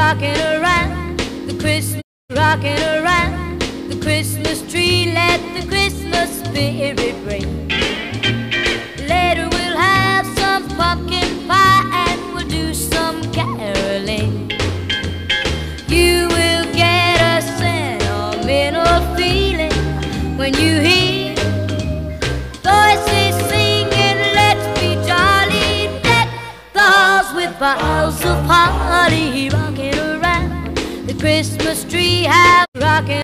rocking around the Christmas, rocking around the Christmas tree. Let the Christmas spirit ring. Later we'll have some pumpkin pie and we'll do some caroling. You will get a sentimental feeling when you hear voices singing, let's be jolly. Deck the halls with boughs of holly, rocking around the Christmas tree. Have rocking